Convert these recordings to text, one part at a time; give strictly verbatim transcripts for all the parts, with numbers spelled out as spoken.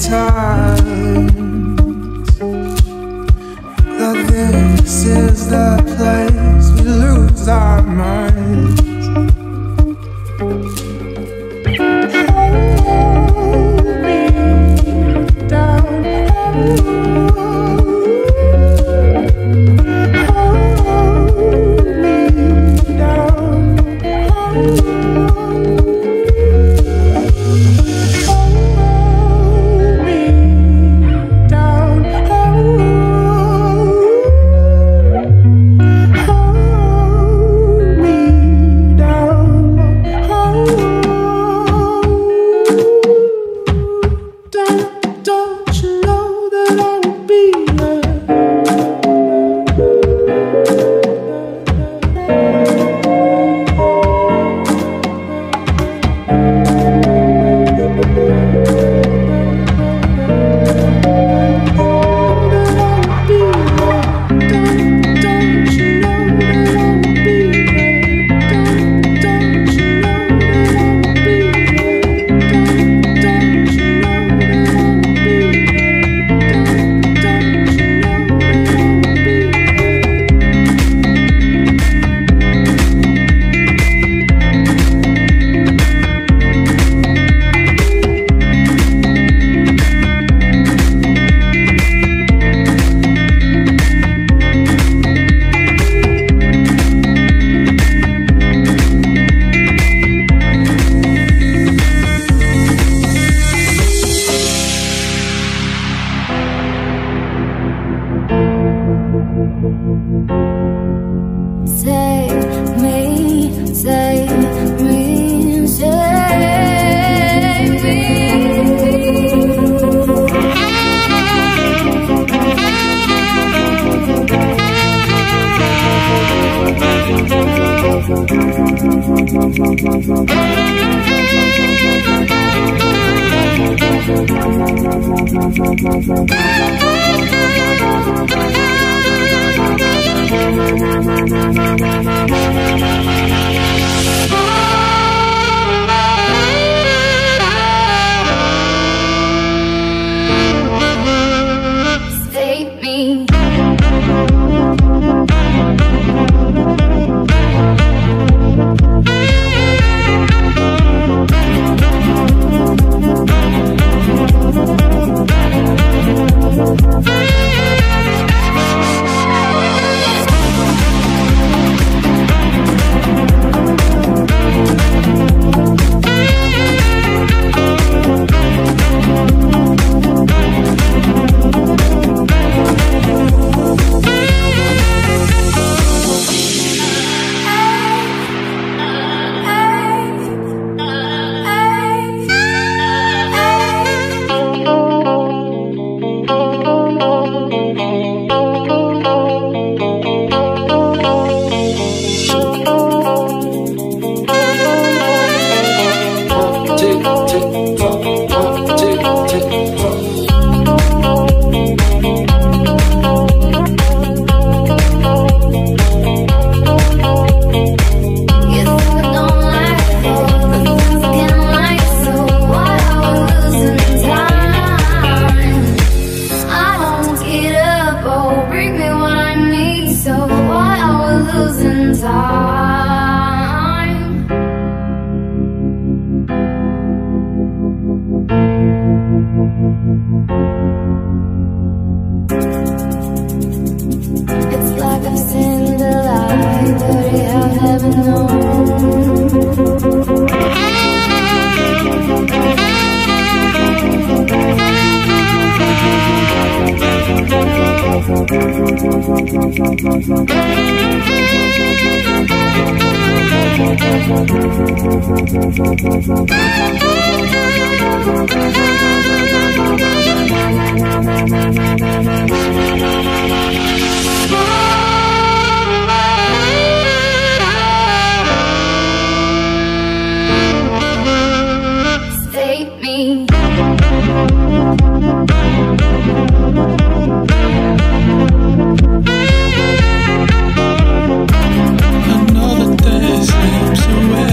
times that this is the place we lose our minds. Hold me down.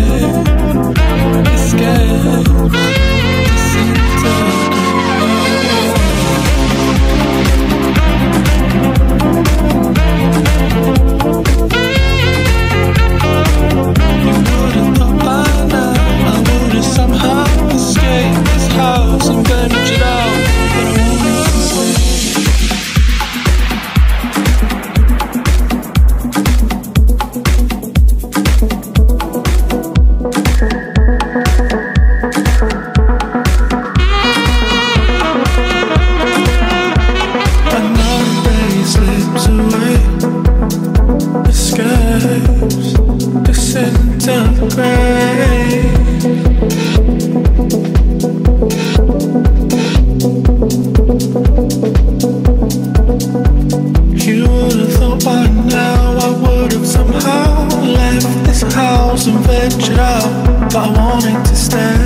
Escape, disintegrate. but I wanted to stay.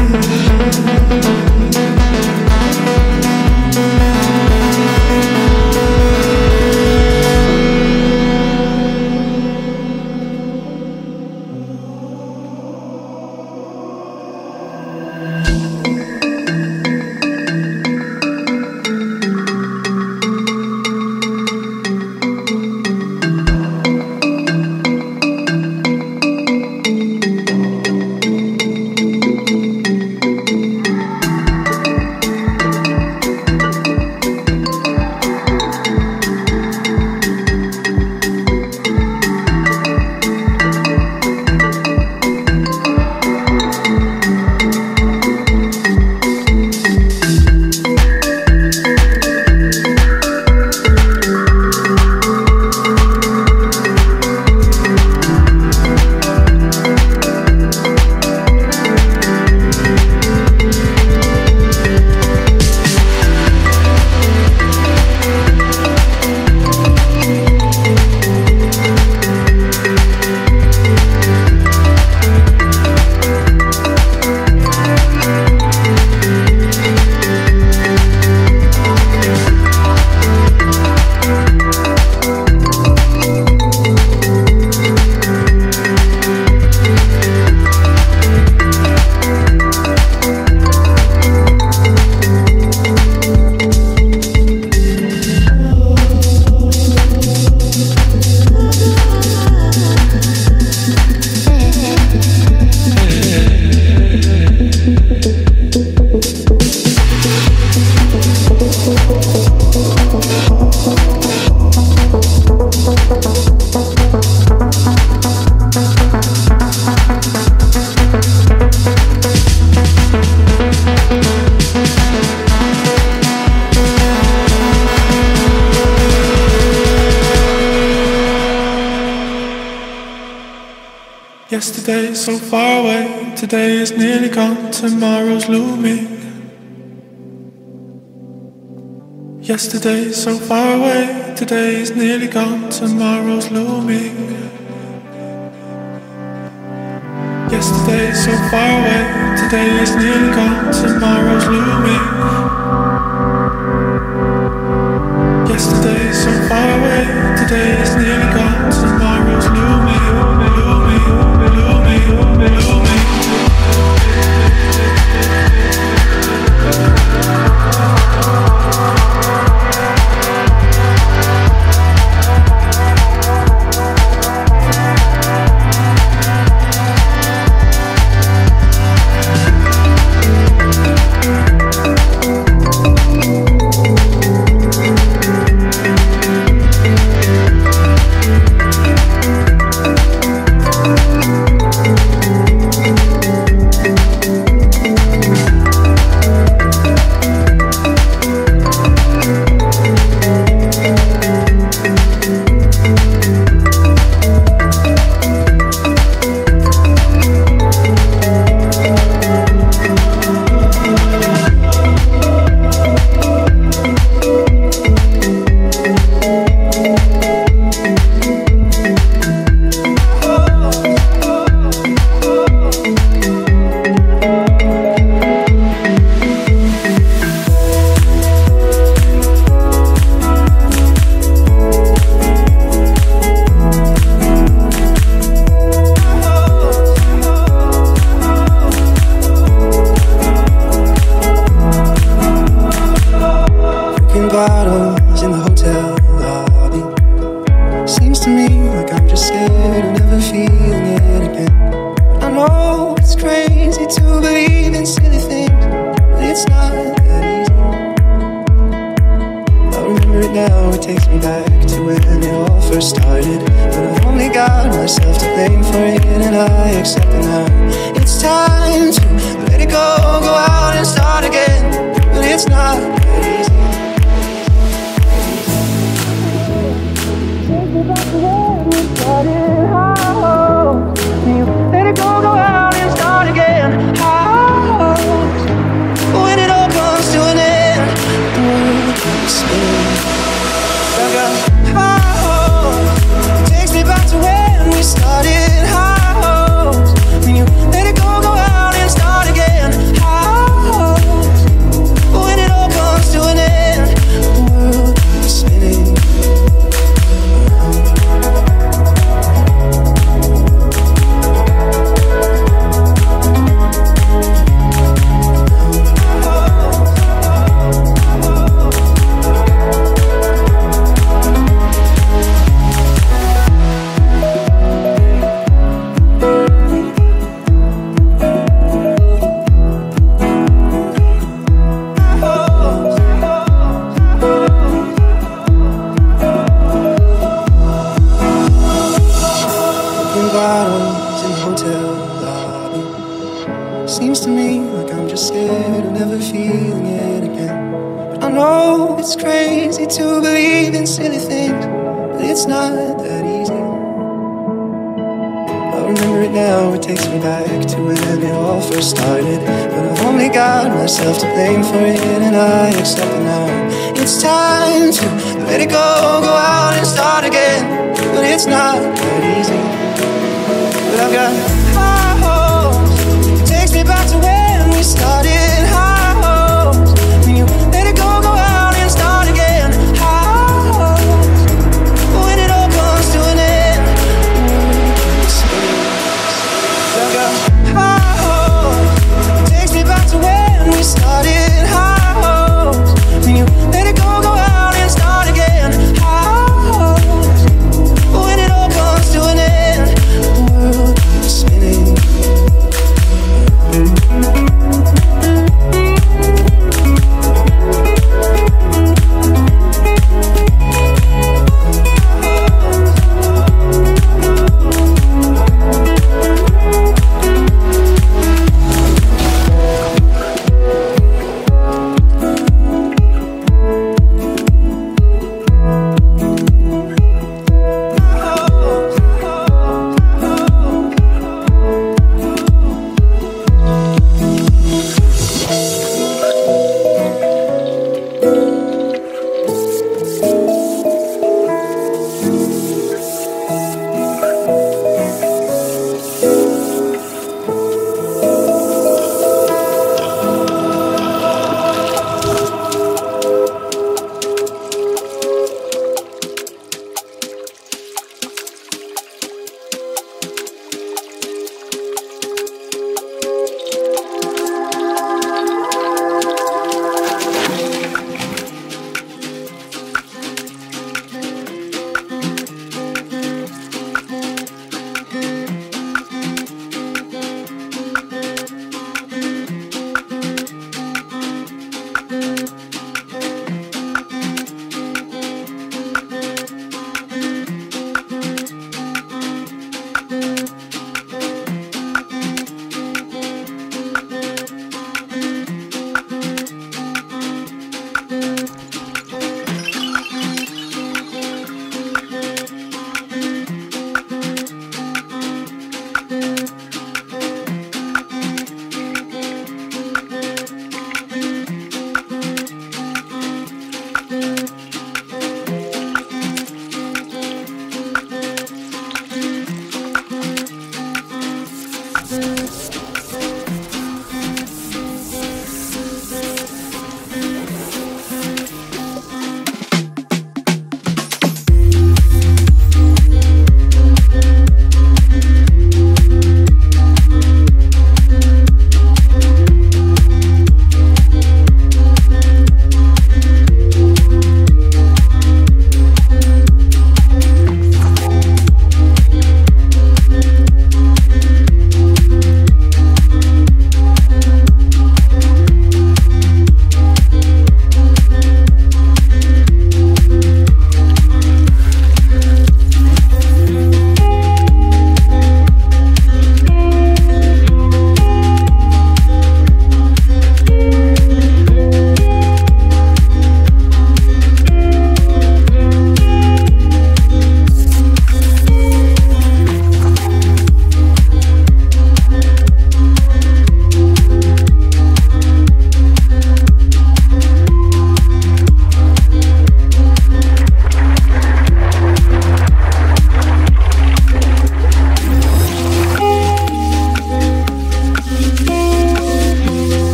Yesterday is so far away, today is nearly gone, tomorrow's looming. Yesterday is so far away, today is nearly gone, tomorrow's looming. Yesterday is so far away, today is nearly gone, tomorrow's looming. Yesterday is so far away, today is nearly gone, tomorrow's looming. Bottles in the hotel lobby. Seems to me like I'm just scared of never feeling it again. I know it's crazy to believe in silly things, but it's not that easy. I remember it now, it takes me back to when it all first started. But I've only got myself to blame for it, and I accept it now. It's time to let it go, go out and start again. But it's not that easy. Let it go, go out and start again. How? When it all comes to an end, the world can spin. How? Takes me back to when we started. How? When you let it go, go scared of never feeling it again. But I know it's crazy to believe in silly things, but it's not that easy. I remember it now, it takes me back to when it all first started, but I've only got myself to blame for it, and I accept it now. It's time to let it go, go out and start again, but it's not that easy. But I've got high hopes, it takes me back to when we started. High hopes, when you let it go, go out and start again. High hopes, when it all comes to an end. I've got high hopes, it takes me back to when we started. High hopes, when you let it go, go out and start again. High hopes, when it all comes to an end. The world is spinning.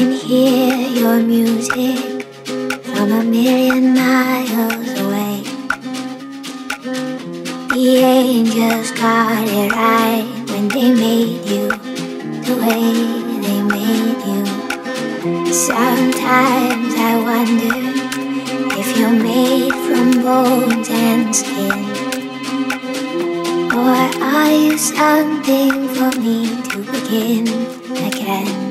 can hear your music from a million miles away. The angels got it right when they made you the way they made you. Sometimes I wonder if you're made from bones and skin, or are you something for me to begin again?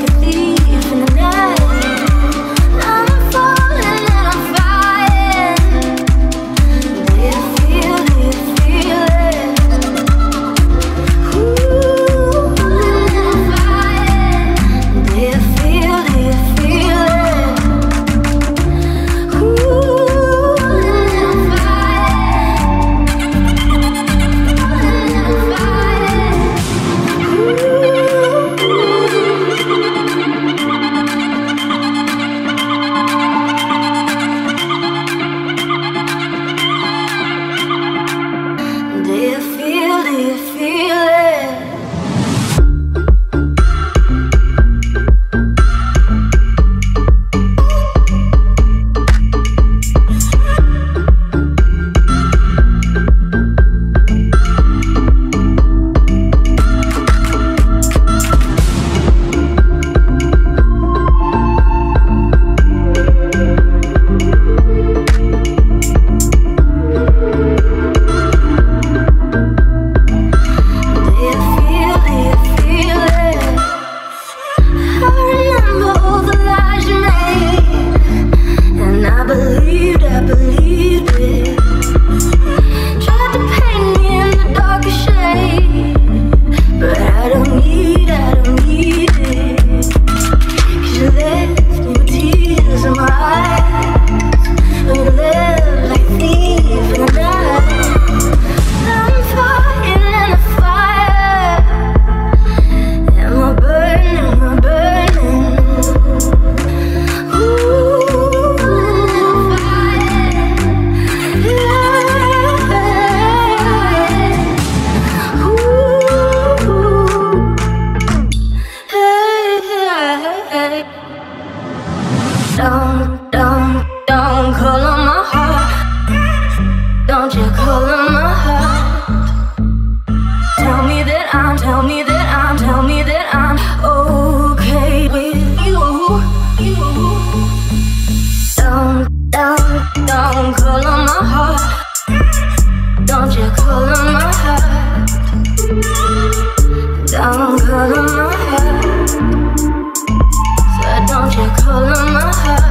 Falling and I'm flying. Don't, don't, don't color my heart. Don't you color my heart. Tell me that I'm, tell me that I'm, tell me that I'm okay with you. You. Don't, don't, don't color my heart. Don't you color my heart. Don't color my heart. So don't you color my heart.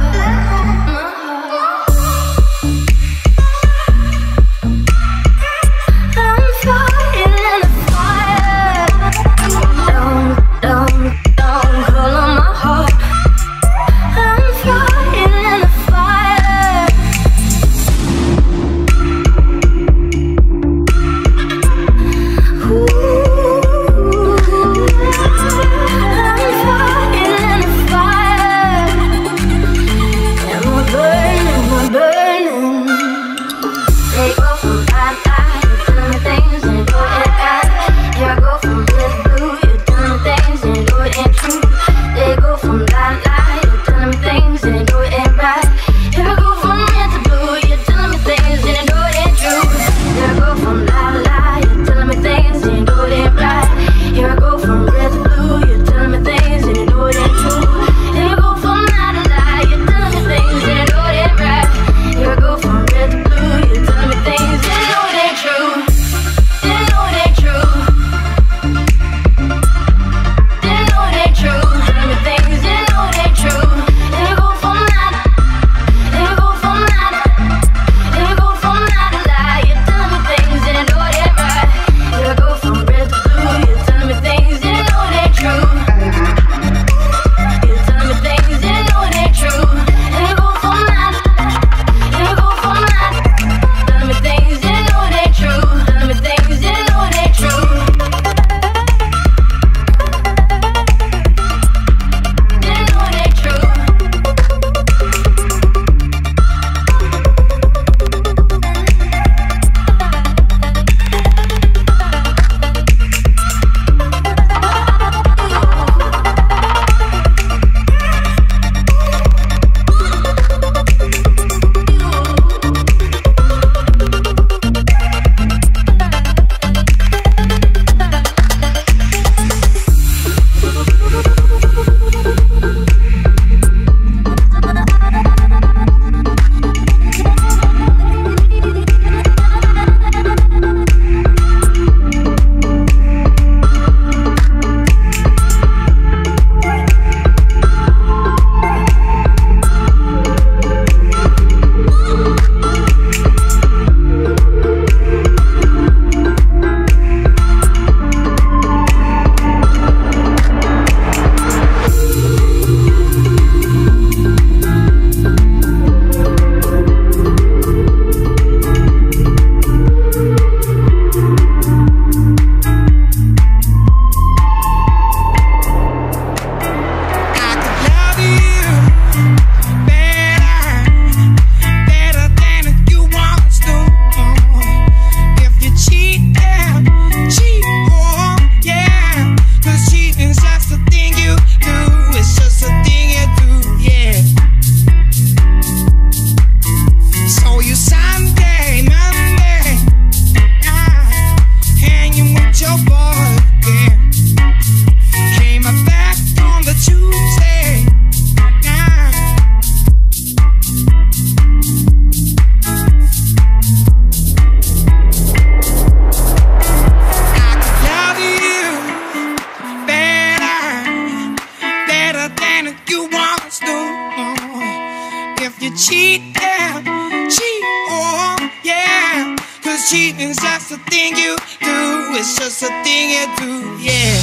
Cheating's just a thing you do. It's just a thing you do, yeah.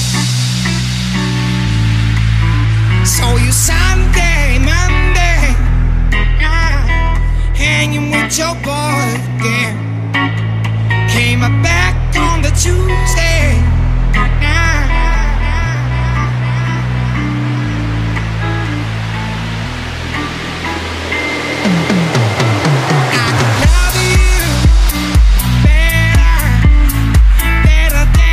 So you Sunday, Monday, ah, hanging with your boy again. Came back on the Tuesday, ah.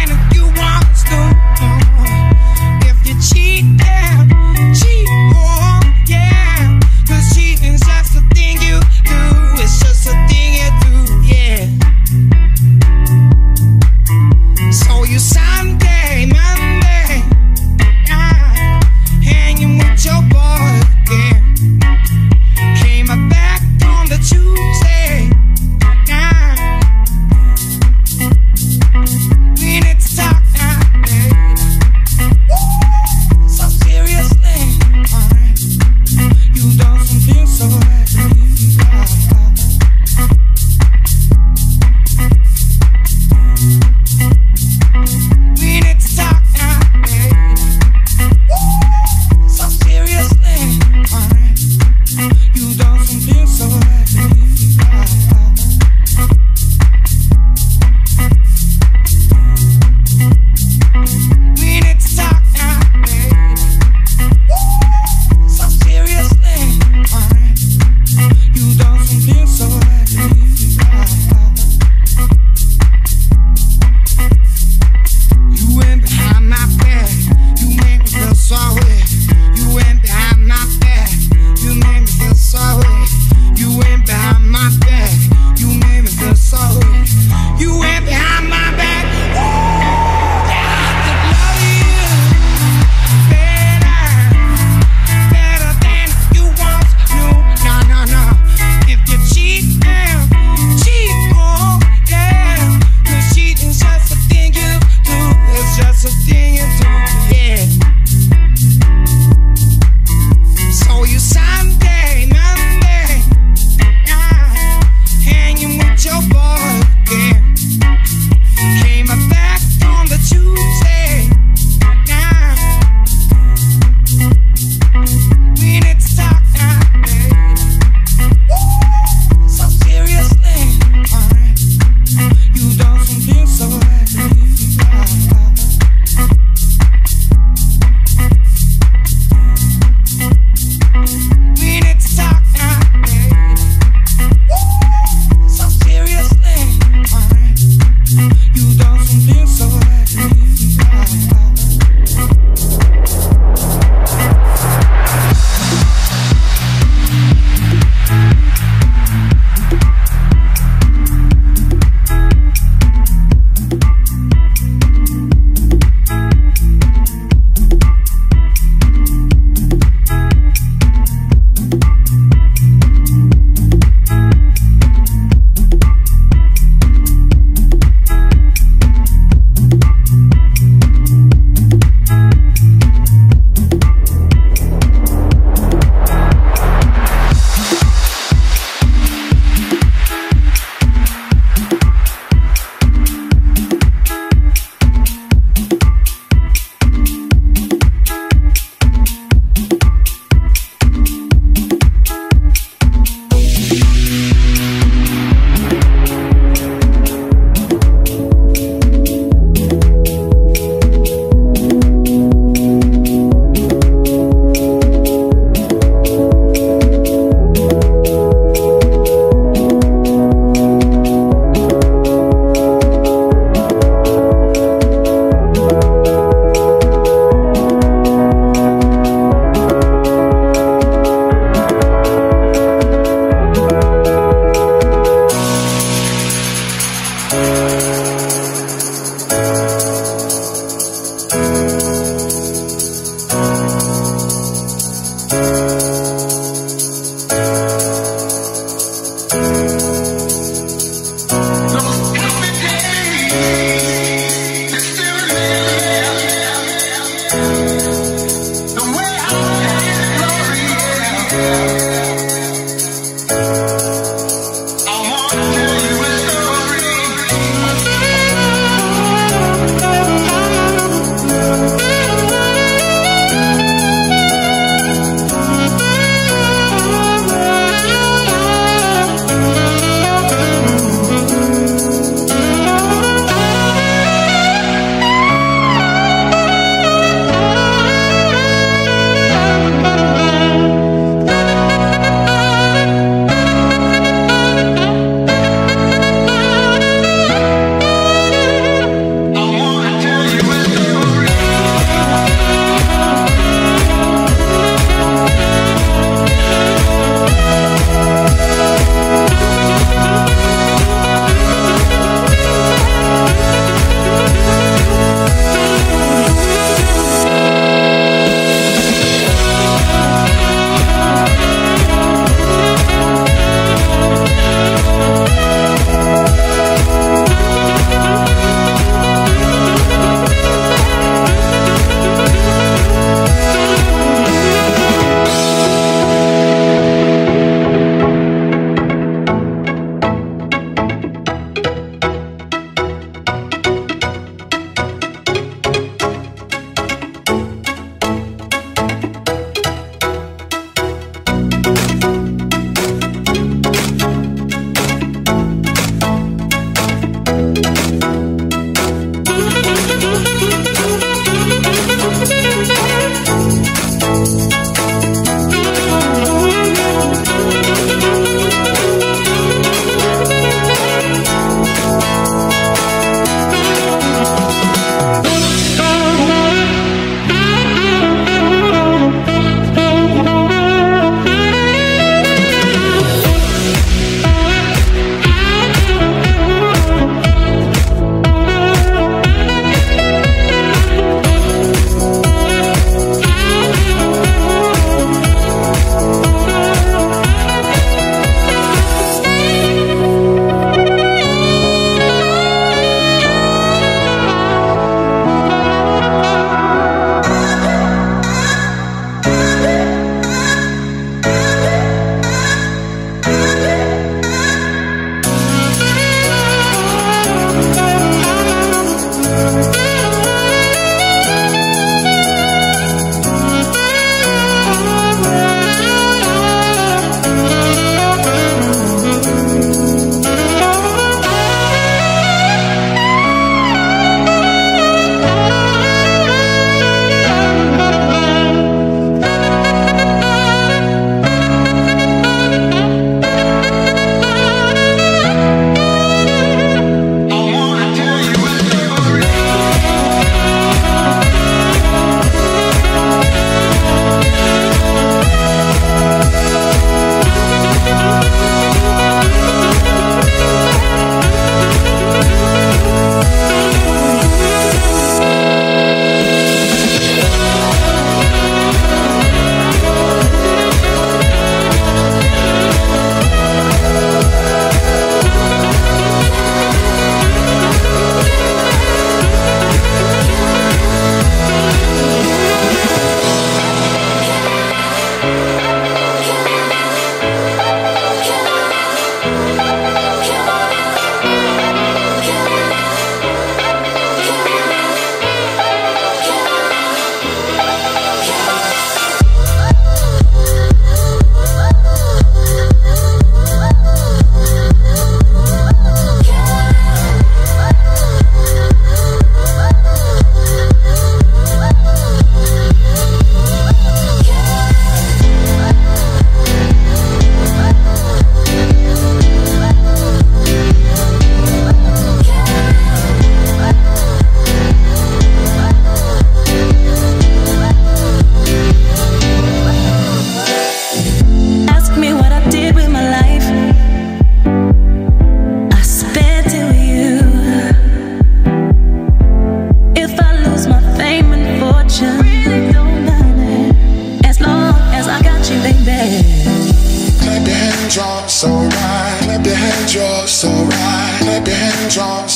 Cheat, cheat, oh.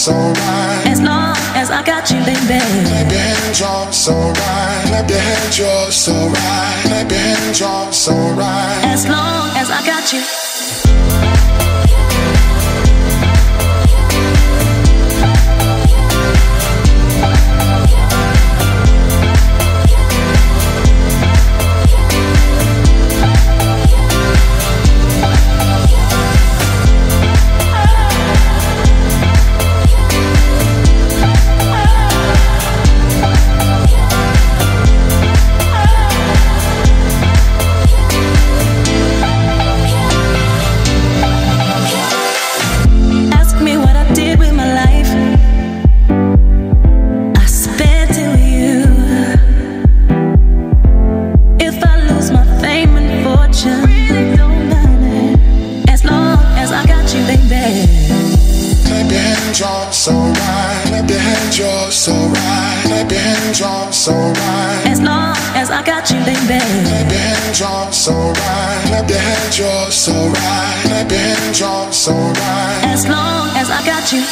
so right. As long as I got you, baby. Clap your hands, you're so right. Clap your hands, you're so right. Clap your hands, you're so right. As long as I got you. So right, clap your hands, you're so right. Clap your hands, you're so right. As long as I got you, baby. Clap your hands, you're so right. Clap your hands, you're so right. Clap your hands, you're so right. As long as I got you.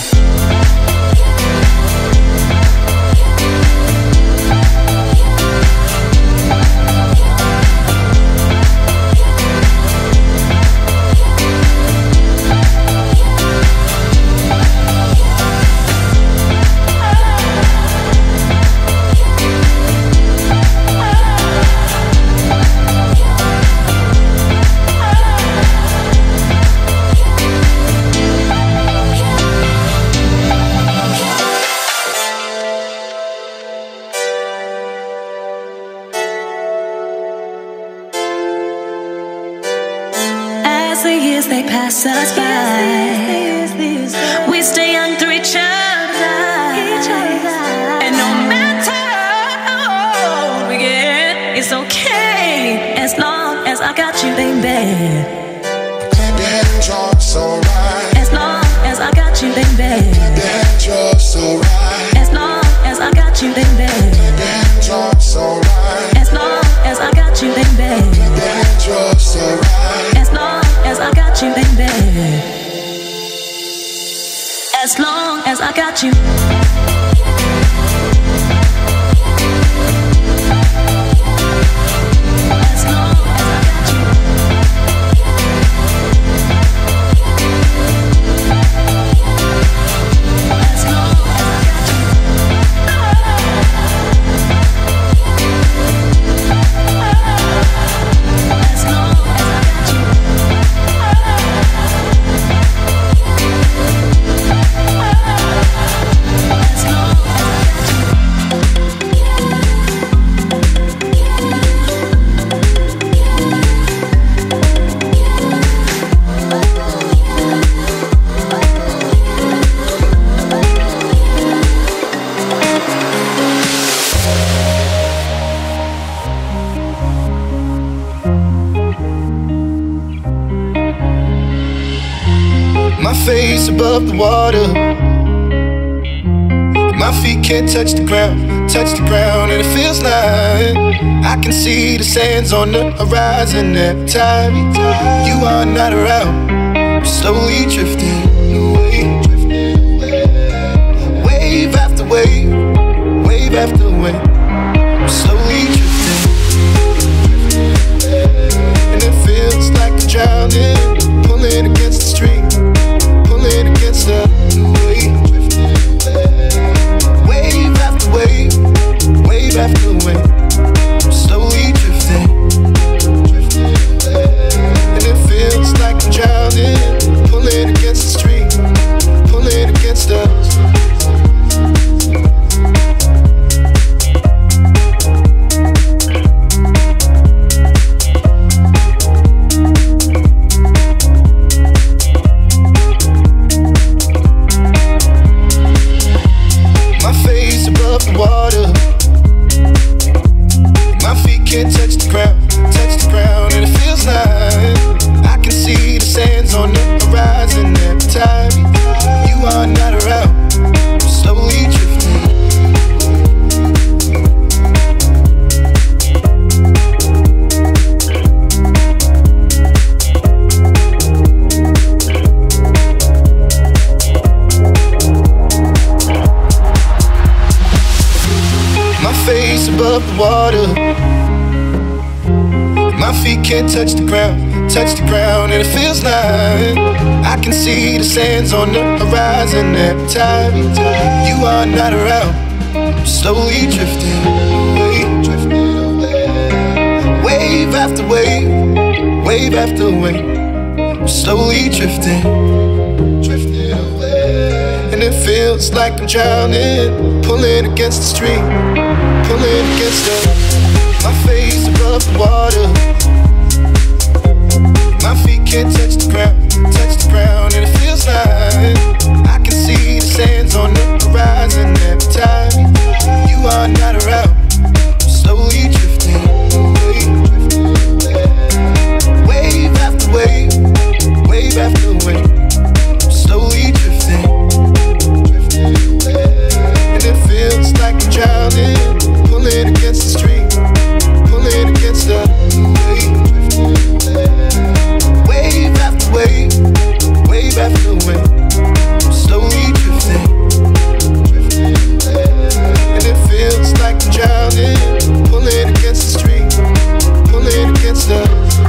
They pass us by. We stay young through each other. And no matter how old we get, it's okay as long as I got you, baby. Clap your hands, you're so right. As long as I got you, baby. Clap your hands, you're so right. As long as I got you, baby. Clap your hands, you're so right. As long as I got you, baby. Clap your hands, you're so right. As long as I got you, baby. As long as I got you. As long as I got you. As long as I got you. As long as I got you. As long as I got you. My face above the water, my feet can't touch the ground, touch the ground, and it feels like I can see the sands on the horizon every time you are not around. I'm slowly drifting away, wave after wave, wave after wave. I'm slowly drifting, and it feels like I'm drowning, pulling against the stream, pulling against the wave. Wave after wave, wave after wave. I'm slowly drifting, and it feels like I'm drowning, pulling against the stream, pulling against us. above the water. My feet can't touch the ground, touch the ground, and it feels like I can see the sands on the horizon every time you are not around. I'm slowly drifting away, drifting away. Wave after wave, wave after wave. I'm slowly drifting, drifting away. And it feels like I'm drowning, pulling against the stream, pulling against the, my face above the water. My feet can't touch the ground, touch the ground, and it feels like I can see the sands on the horizon every time you are not around. I'm slowly drifting away, drifting away. Wave after wave, wave after wave. I'm slowly drifting, drifting away. And it feels like I'm drowning, pulling against the stream, pulling against the wave, drifting away. Wave after wave, wave after wave. I'm slowly drifting, drifting away. And it feels like I'm drowning, pulling against the stream, pulling against the.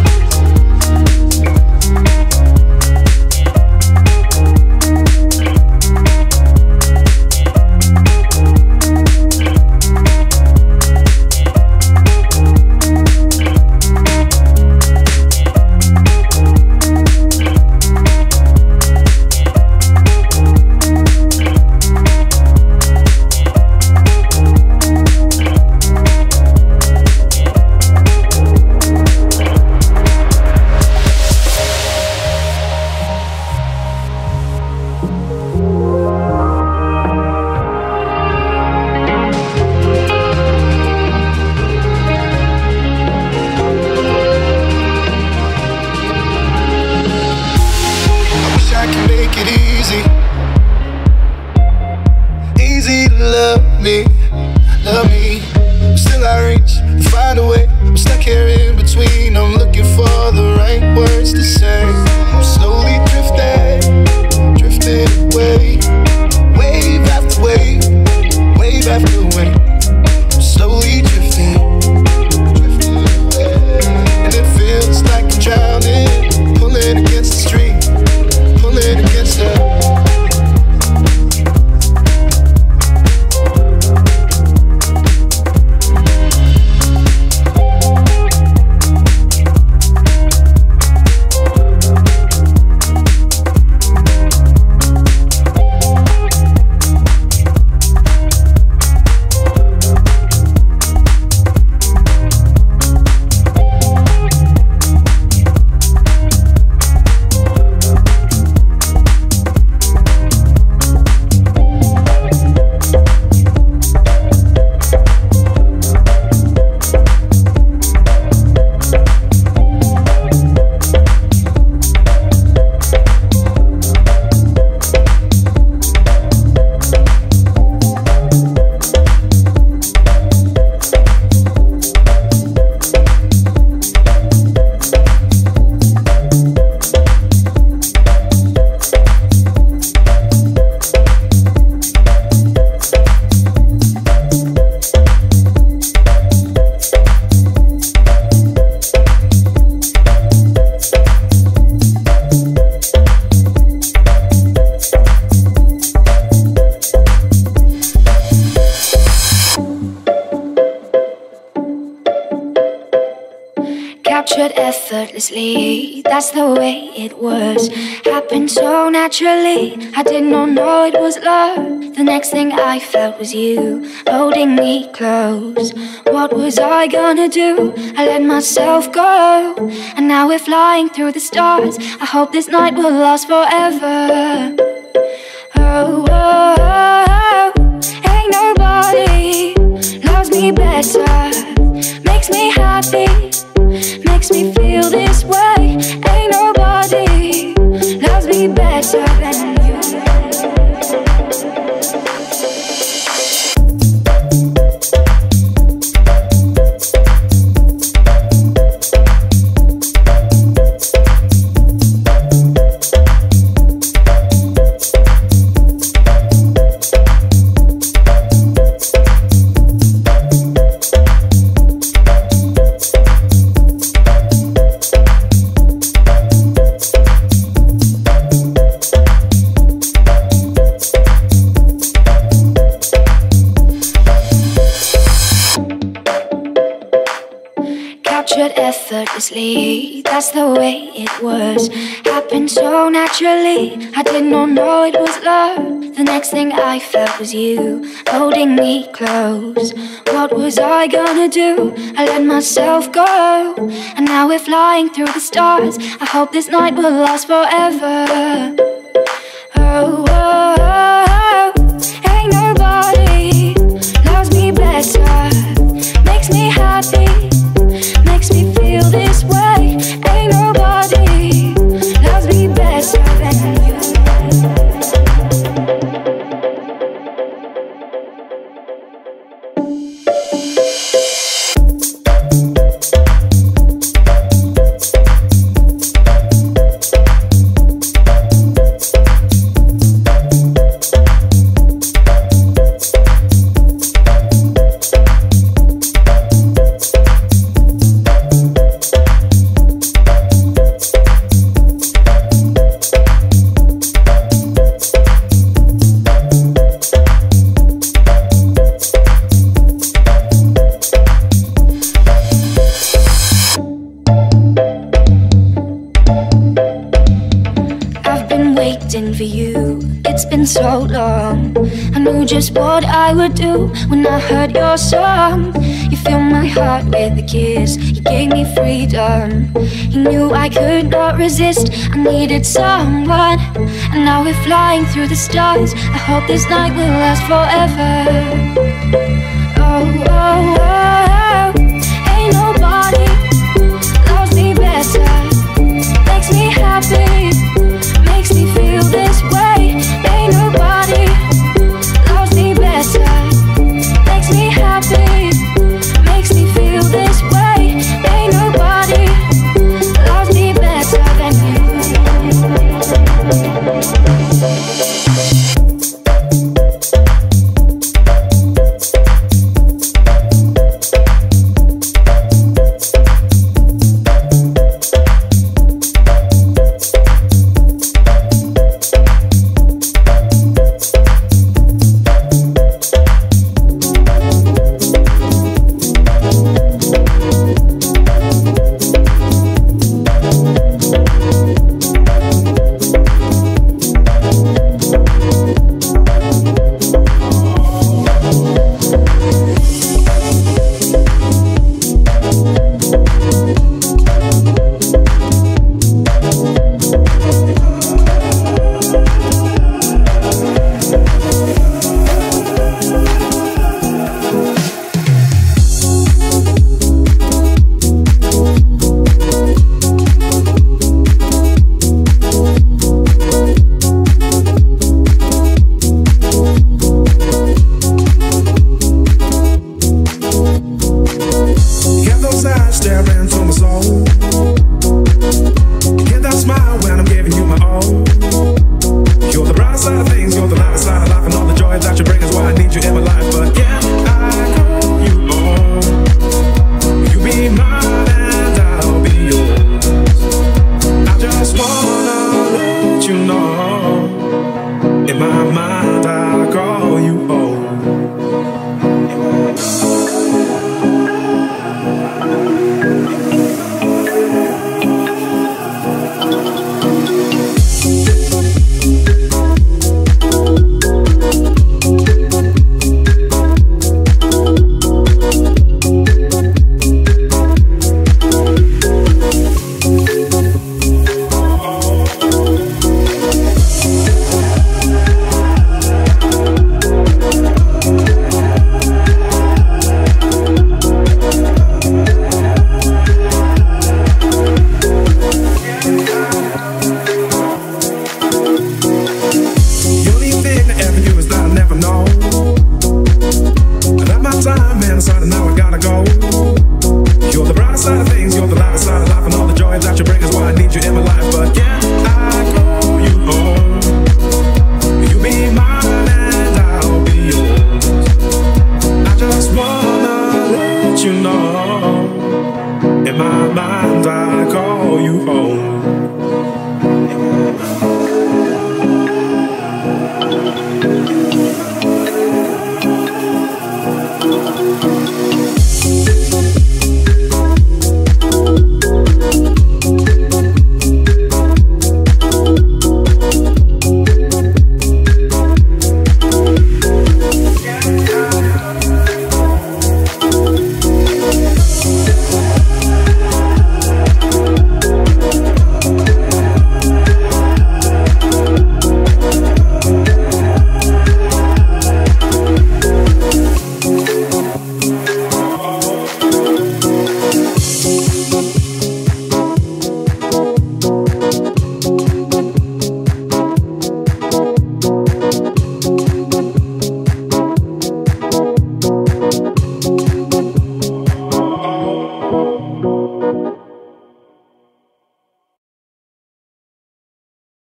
Effortlessly, that's the way it was. Happened so naturally, I did not know it was love. The next thing I felt was you holding me close. What was I gonna do? I let myself go, and now we're flying through the stars. I hope this night will last forever. Oh, oh, oh, ain't nobody loves me better, makes me happy, makes me feel this way. Ain't nobody loves me better than you. effortlessly. That's the way it was. Happened so naturally. I did not know it was love. The next thing I felt was you holding me close. What was I gonna do? I let myself go, and now we're flying through the stars. I hope this night will last forever. Oh, oh, oh, ain't nobody loves me better, makes me happy, makes me feel this way. Ain't nobody loves me better than you. For you, it's been so long. I knew just what I would do when I heard your song. You filled my heart with a kiss, you gave me freedom. You knew I could not resist, I needed someone. And now we're flying through the stars. I hope this night will last forever. Oh, oh, oh.